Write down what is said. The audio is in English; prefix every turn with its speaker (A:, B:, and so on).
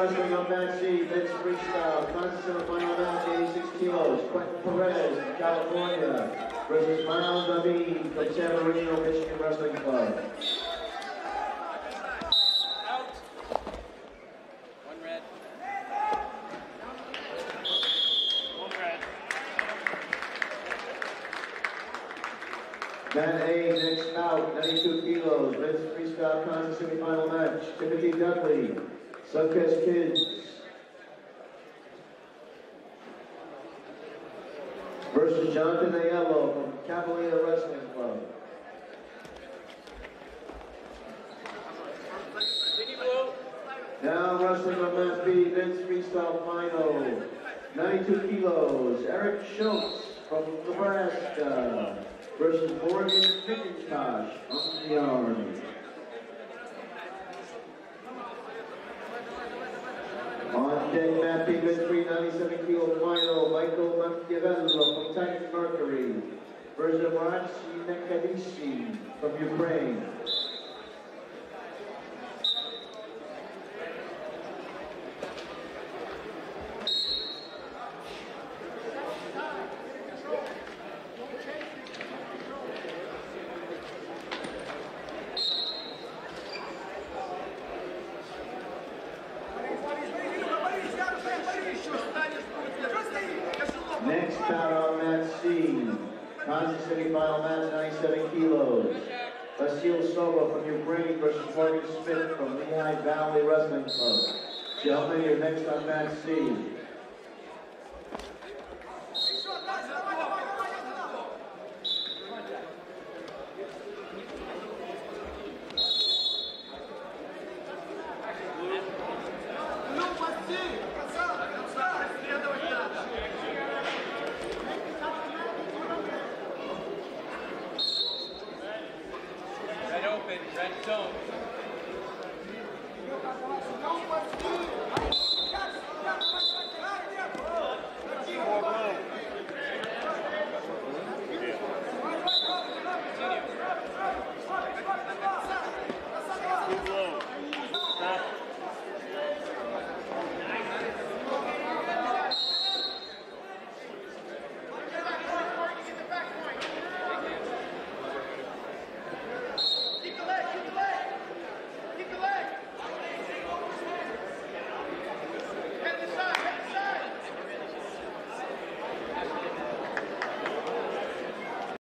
A: wrestling on mat C, men's freestyle, contest semifinal match, 86 kilos. Quentin Perez from California versus Miles Amin from San Marino, Michigan Wrestling Club.
B: Out. One red. One red.
A: Mat A, next bout, 92 kilos, men's freestyle contest semifinal match, Timothy Dudley, Suncrest Kids versus Jonathan Aiello from Cavalier Wrestling Club. Now wrestling on mat B, men's freestyle final, 92 kilos, Eric Schultz from Nebraska versus Morgan McIntosh from the Army. On deck, mat B, men's 397 kilo final, Michael Mankiavello from Titan Mercury versus Marachi Nekadishi from Ukraine. Next bout on mat C, contest semifinal match, 97 kilos. Vasil Sova from Ukraine versus Morgan Smith from Lehigh Valley Wrestling Club. Gentlemen, you're next on mat C.
B: Red open, red zone.